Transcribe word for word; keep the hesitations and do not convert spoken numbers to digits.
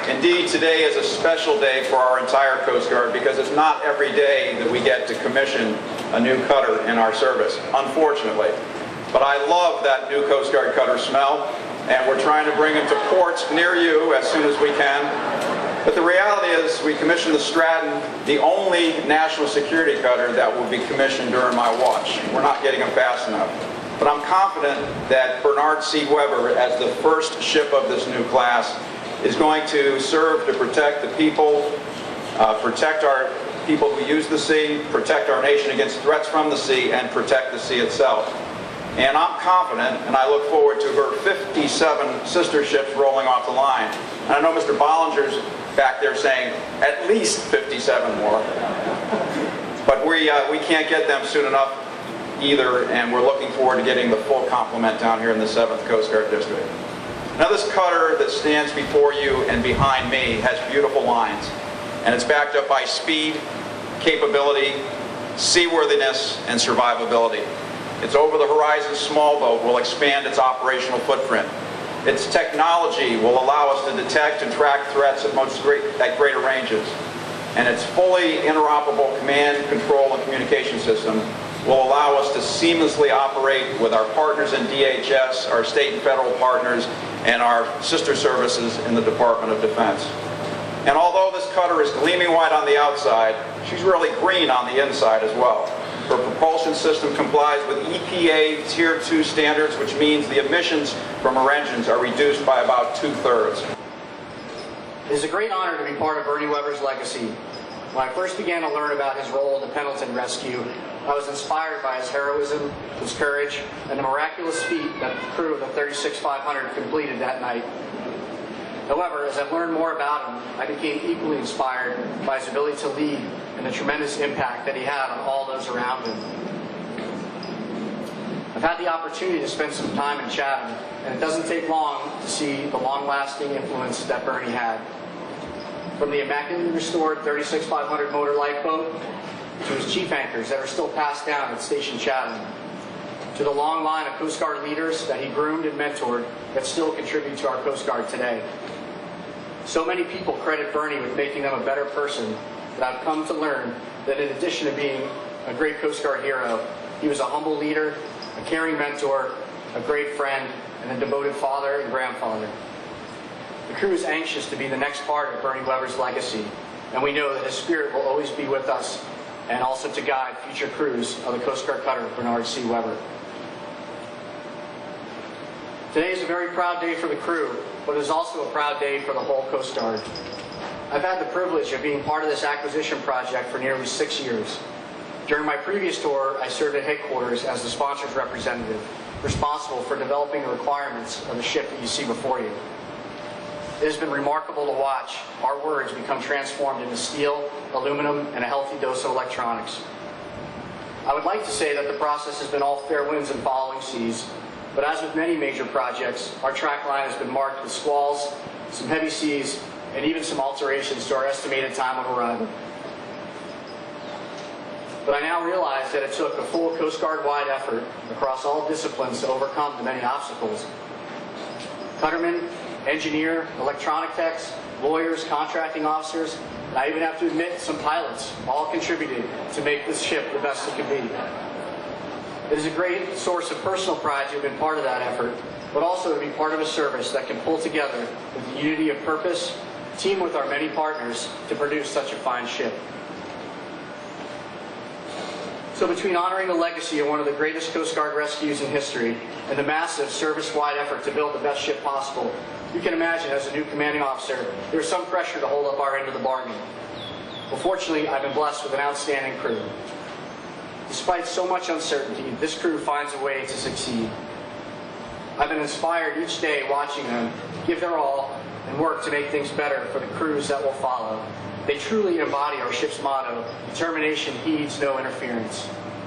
Indeed, today is a special day for our entire Coast Guard because it's not every day that we get to commission a new cutter in our service, unfortunately. But I love that new Coast Guard cutter smell, and we're trying to bring them to ports near you as soon as we can. But the reality is we commissioned the Stratton, the only national security cutter that will be commissioned during my watch. We're not getting them fast enough. But I'm confident that Bernard C. Weber, as the first ship of this new class, is going to serve to protect the people, uh, protect our people who use the sea, protect our nation against threats from the sea, and protect the sea itself. And I'm confident, and I look forward to her fifty-seven sister ships rolling off the line. And I know Mister Bollinger's back there saying at least fifty-seven more. But we, uh, we can't get them soon enough either, and we're looking forward to getting the full complement down here in the seventh Coast Guard District. Now this cutter that stands before you and behind me has beautiful lines, and it's backed up by speed, capability, seaworthiness, and survivability. Its over-the-horizon small boat will expand its operational footprint. Its technology will allow us to detect and track threats at, most great, at greater ranges. And its fully interoperable command, control, and communication system will allow us to seamlessly operate with our partners in D H S, our state and federal partners, and our sister services in the Department of Defense. And although this cutter is gleaming white on the outside, she's really green on the inside as well. Her propulsion system complies with E P A Tier two standards, which means the emissions from her engines are reduced by about two-thirds. It is a great honor to be part of Bernie Weber's legacy. When I first began to learn about his role in the Pendleton rescue, I was inspired by his heroism, his courage, and the miraculous feat that the crew of the thirty-six five hundred completed that night. However, as I've learned more about him, I became equally inspired by his ability to lead and the tremendous impact that he had on all those around him. I've had the opportunity to spend some time in Chatham, and it doesn't take long to see the long-lasting influence that Bernie had. From the immaculately restored thirty-six five hundred motor lifeboat, to his chief anchors that are still passed down at Station Chatham, to the long line of Coast Guard leaders that he groomed and mentored that still contribute to our Coast Guard today. So many people credit Bernie with making them a better person, that I've come to learn that in addition to being a great Coast Guard hero, he was a humble leader, a caring mentor, a great friend, and a devoted father and grandfather. The crew is anxious to be the next part of Bernie Weber's legacy, and we know that his spirit will always be with us and also to guide future crews of the Coast Guard cutter Bernard C. Weber. Today is a very proud day for the crew, but it is also a proud day for the whole Coast Guard. I've had the privilege of being part of this acquisition project for nearly six years. During my previous tour, I served at headquarters as the sponsor's representative, responsible for developing the requirements of the ship that you see before you. It has been remarkable to watch our words become transformed into steel, aluminum, and a healthy dose of electronics. I would like to say that the process has been all fair winds and following seas, but as with many major projects, our track line has been marked with squalls, some heavy seas, and even some alterations to our estimated time of arrival. But I now realize that it took a full Coast Guard-wide effort across all disciplines to overcome the many obstacles. Cuttermen, engineer, electronic techs, lawyers, contracting officers, and I even have to admit some pilots all contributed to make this ship the best it could be. It is a great source of personal pride to have been part of that effort, but also to be part of a service that can pull together with the unity of purpose, team with our many partners to produce such a fine ship. So between honoring the legacy of one of the greatest Coast Guard rescues in history and the massive service-wide effort to build the best ship possible, you can imagine as a new commanding officer, there's some pressure to hold up our end of the bargain. Well, fortunately, I've been blessed with an outstanding crew. Despite so much uncertainty, this crew finds a way to succeed. I've been inspired each day watching them give their all and work to make things better for the crews that will follow. They truly embody our ship's motto, determination heeds no interference.